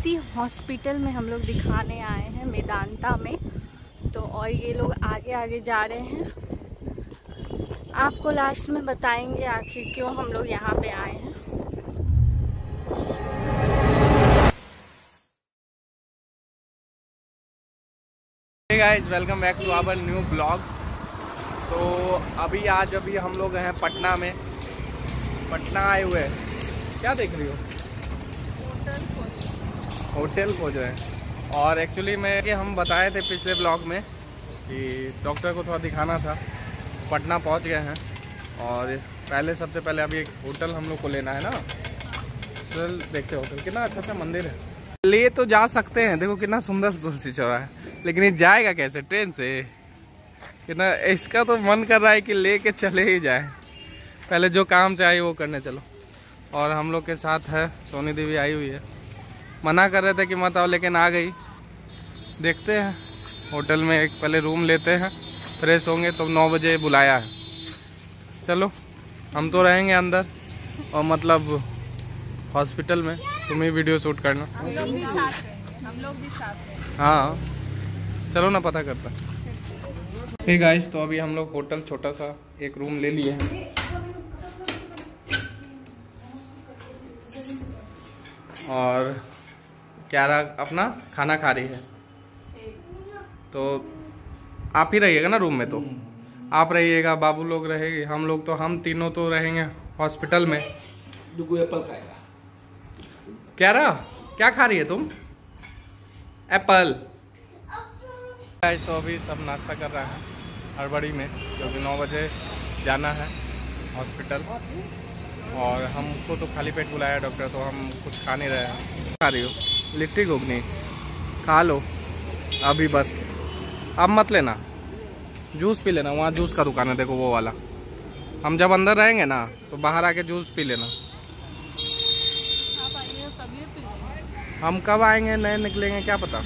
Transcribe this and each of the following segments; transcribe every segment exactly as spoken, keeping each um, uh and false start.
इसी हॉस्पिटल में हम लोग दिखाने आए हैं, मेदांता में। तो और ये लोग आगे आगे जा रहे हैं, आपको लास्ट में बताएंगे आखिर क्यों हम लोग यहाँ पे आए हैं। Hey guys, welcome back to our new blog. तो अभी आज अभी हम लोग हैं पटना में, पटना आए हुए हैं। क्या देख रही हो? होटल खोज रहे हैं। और एक्चुअली में कि हम बताए थे पिछले ब्लॉग में कि डॉक्टर को थोड़ा दिखाना था, पटना पहुंच गए हैं। और पहले सबसे पहले अभी एक होटल हम लोग को लेना है ना। चल देखते हैं होटल, कितना अच्छा अच्छा मंदिर है। ले तो जा सकते हैं, देखो कितना सुंदर तुलसी चौरा है, लेकिन ये जाएगा कैसे? ट्रेन से? कितना इसका तो मन कर रहा है कि लेके चले ही जाए, पहले जो काम चाहिए वो करने चलो। और हम लोग के साथ है सोनी देवी आई हुई है, मना कर रहे थे कि मत आओ, लेकिन आ गई। देखते हैं होटल में एक पहले रूम लेते हैं, फ्रेश होंगे तो नौ बजे बुलाया है। चलो हम तो रहेंगे अंदर, और मतलब हॉस्पिटल में तुम ही वीडियो शूट करना। हम लोग भी साथ हैं, हम लोग भी साथ हैं। हाँ चलो ना, पता करता। हे गाइस, तो अभी हम लोग होटल छोटा सा एक रूम ले लिए हैं। और क्यारा अपना खाना खा रही है, तो आप ही रहिएगा ना रूम में? तो आप रहिएगा, बाबू लोग रहेंगे, हम लोग तो हम तीनों तो रहेंगे हॉस्पिटल में। दुगो एप्पल खाएगा। क्यारा क्या खा रही है तुम? एप्पल। तो अभी सब नाश्ता कर रहे हैं हड़बड़ी में, क्योंकि नौ बजे जाना है हॉस्पिटल। और हमको तो खाली पेट बुलाया डॉक्टर, तो हम कुछ खा नहीं रहे हैं। खा रही हो? लिट्टी घुगनी खा लो अभी बस, अब मत लेना, जूस पी लेना। वहाँ जूस का दुकान है, देखो वो वाला। हम जब अंदर रहेंगे ना तो बाहर आके जूस पी लेना। हम कब आएंगे नए निकलेंगे क्या पता।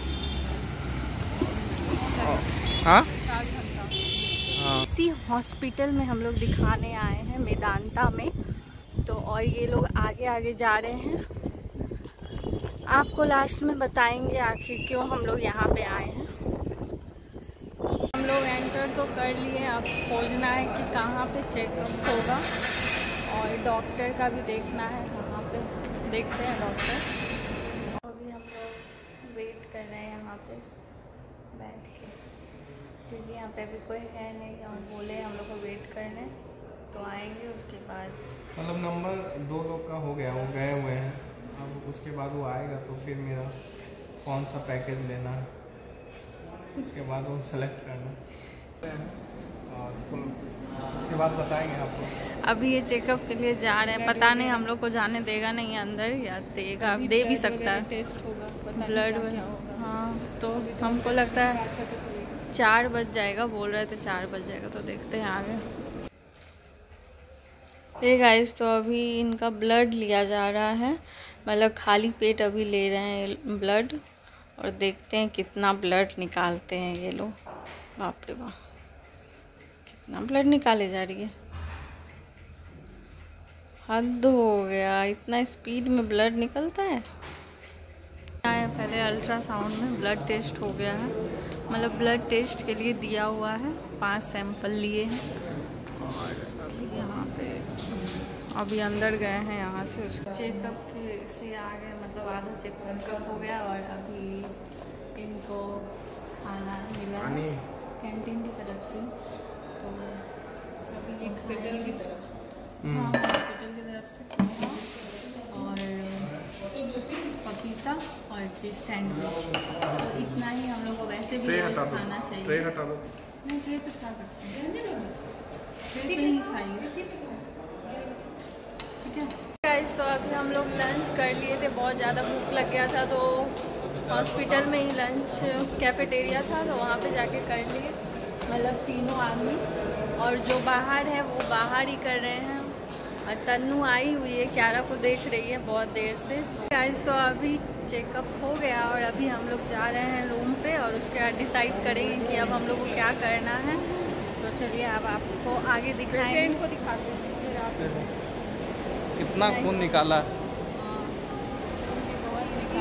हाँ हाँ, इसी हॉस्पिटल में हम लोग दिखाने आए हैं, मेदांता में। तो और ये लोग आगे आगे जा रहे हैं, आपको लास्ट में बताएंगे आखिर क्यों हम लोग यहाँ पे आए हैं। हम लोग एंटर तो कर लिए, अब खोजना है कि कहाँ पे चेकअप होगा, और डॉक्टर का भी देखना है कहाँ पे। देखते हैं डॉक्टर। अभी हम लोग वेट कर रहे हैं यहाँ पे बैठ के, क्योंकि यहाँ पे अभी कोई है नहीं, और बोले हम लोग को वेट करने, तो आएंगे उसके बाद। मतलब नंबर दो लोग का हो गया, वो गए हुए हैं। अब उसके बाद वो आएगा तो फिर मेरा कौन सा पैकेज लेना है, उसके बाद वो सेलेक्ट करना, और फुल उसके बाद बताएंगे आपको। अभी ये चेकअप के लिए जा रहे हैं, पता नहीं हम लोग को जाने देगा नहीं अंदर, या देगा, दे भी सकता है। टेस्ट होगा, ब्लड। हाँ, तो हमको लगता है चार बज जाएगा, बोल रहे थे चार बज जाएगा, तो देखते हैं आगे। ये गाइस, तो अभी इनका ब्लड लिया जा रहा है, मतलब खाली पेट अभी ले रहे हैं ब्लड, और देखते हैं कितना ब्लड निकालते हैं ये लोग। बाप रे बाप, कितना ब्लड निकाले जा रही है, हद हो गया, इतना स्पीड में ब्लड निकलता है। पहले अल्ट्रासाउंड में ब्लड टेस्ट हो गया है, मतलब ब्लड टेस्ट के लिए दिया हुआ है, पांच सैंपल लिए हैं। और अभी यहाँ पे अभी अंदर गए हैं, यहाँ से उसका चेकअप के से आ गए, मतलब आधा चेकअप हो गया। और अभी इनको खाना मिला कैंटीन की तरफ से, तो अभी हॉस्पिटल की तरफ से, हाँ हॉस्पिटल की तरफ से, और पपीता और फिर सैंडविच। तो इतना ही हम लोग को वैसे भी रोज खाना चाहिए। ट्रे हटा दो। नहीं, ट्रे पे खा सकते हैं, ट्रे पे नहीं खाइए, ठीक है गाइस। तो अभी हम लोग लंच कर लिए थे, बहुत ज़्यादा भूख लग गया था, तो हॉस्पिटल में ही लंच कैफेटेरिया था, तो वहाँ पे जाके कर लिए, मतलब तीनों आदमी। और जो बाहर है वो बाहर ही कर रहे हैं, और तन्नू आई हुई है, क्यारा को देख रही है बहुत देर से। गाइस, तो अभी चेकअप हो गया, और अभी हम लोग जा रहे हैं रूम पे, और उसके बाद डिसाइड करेंगे कि अब हम लोग को क्या करना है। तो चलिए अब आपको आगे दिखाएंगे, को दिखाते हैं। कितना खून निकाला, बहुत निकाला।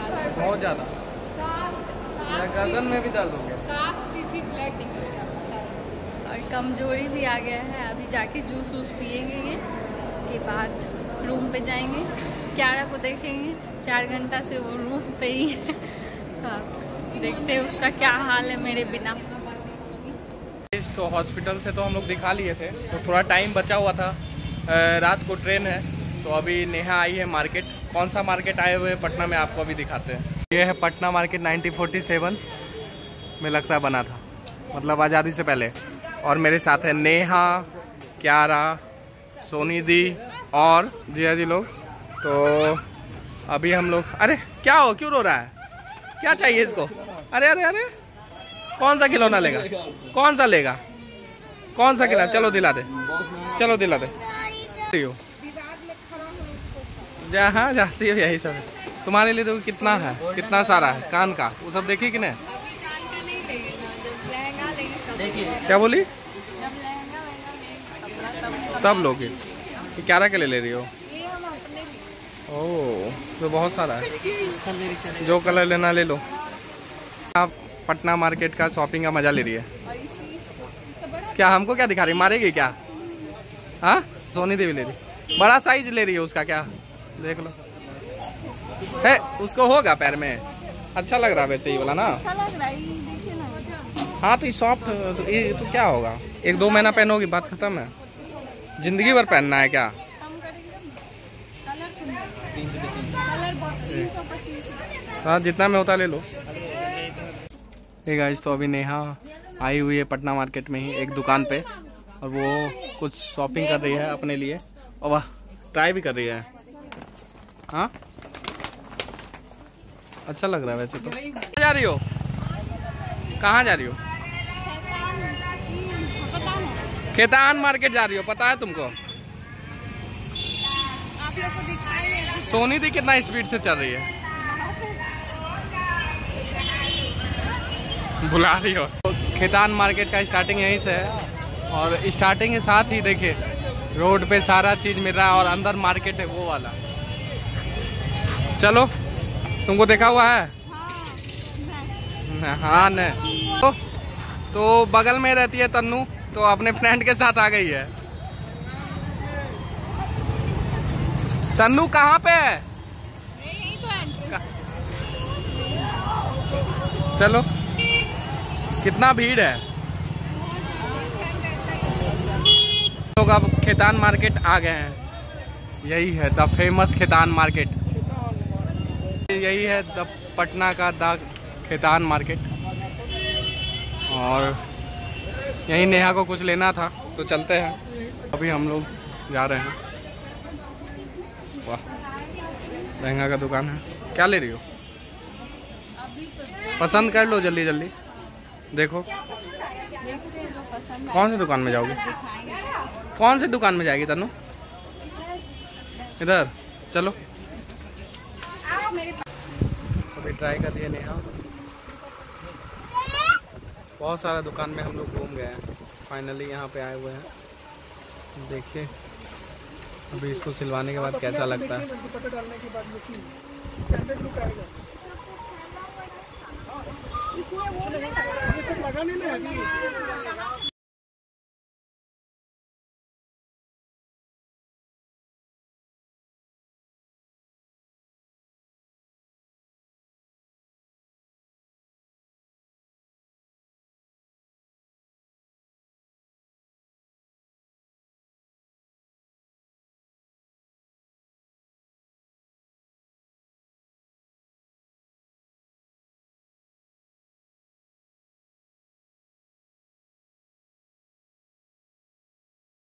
बहुत ज़्यादा, गर्दन में भी दर्द हो गया। सात सीसी ब्लड निकल गया और कमजोरी भी आ गया है। अभी जाके जूस वूस पिएंगे ये, उसके बाद रूम पे जाएंगे, क्यारा को देखेंगे। चार घंटा से वो रूम पे ही है। देखते हैं उसका क्या हाल है मेरे बिना। तो हॉस्पिटल से तो हम लोग दिखा लिए थे, तो थोड़ा टाइम बचा हुआ था, रात को ट्रेन है, तो अभी नेहा आई है मार्केट। कौन सा मार्केट आए हुए पटना में आपको अभी दिखाते हैं। ये है Patna market, nineteen forty seven में लगता है बना था, मतलब आज़ादी से पहले। और मेरे साथ है नेहा, क्यारा, सोनी दी और जिया जी लोग। तो अभी हम लोग, अरे क्या हो, क्यों रो रहा है, क्या चाहिए इसको? अरे अरे अरे कौन सा खिलौना लेगा, कौन सा लेगा, कौन सा खिलौना? चलो दिला दे, चलो दिला दे। जहाँ जाती हो यही सब है तुम्हारे लिए। तो कितना है, कितना सारा है कान का, वो सब देखिए कि नहीं? क्या बोली? तब लोगे क्यारा के लिए ले रही हो? ओह तो बहुत सारा है, जो कलर लेना ले लो। आप पटना मार्केट का शॉपिंग का मजा ले रही है क्या? हमको क्या दिखा रही, मारेगी क्या? हाँ सोनी देवी ले रही, बड़ा साइज ले रही है उसका, क्या देख लो है, उसको होगा पैर में। अच्छा लग रहा है वैसे ही वाला ना, अच्छा लग रहा है, देखिए ना। हाँ तो ये सॉफ्ट, तो ये तो क्या होगा, एक दो महीना पहनोगी बात खत्म है, जिंदगी भर पहनना है क्या? हाँ जितना में होता ले लो। हे गाइस, तो अभी नेहा आई हुई है पटना मार्केट में ही एक दुकान पे, और वो कुछ शॉपिंग कर रही है अपने लिए, और वाह ट्राई भी कर रही है। हाँ अच्छा लग रहा है वैसे तो। कहाँ जा रही हो, कहाँ जा रही हो? खेतान मार्केट जा रही हो, पता है तुमको? आप लोग को दिखाई सोनी दी कितना स्पीड से चल रही है, बुला रही हो। खेतान मार्केट का स्टार्टिंग यहीं से है, और स्टार्टिंग के साथ ही देखिए रोड पे सारा चीज मिल रहा है, और अंदर मार्केट है वो वाला। चलो तुमको देखा हुआ है? हाँ न तो, तो बगल में रहती है तन्नू, तो अपने फ्रेंड के साथ आ गई है। तन्नू कहाँ पे है? चलो कितना भीड़ है। लोग अब खेतान मार्केट आ गए हैं, यही है द फेमस खेतान मार्केट, यही है द पटना का द खेतान मार्केट। और यही नेहा को कुछ लेना था, तो चलते हैं। अभी हम लोग जा रहे हैं। वाह लहंगा का दुकान है, क्या ले रही हो? पसंद कर लो जल्दी जल्दी, देखो कौन सी दुकान में जाओगे, कौन सी दुकान में जाएगी तन्नू? इधर चलो। अभी ट्राई कर दिए नेहा, बहुत सारा दुकान में हम लोग घूम गए हैं, फाइनली यहाँ पे आए हुए हैं। देखिए अभी इसको सिलवाने के बाद कैसा लगता है।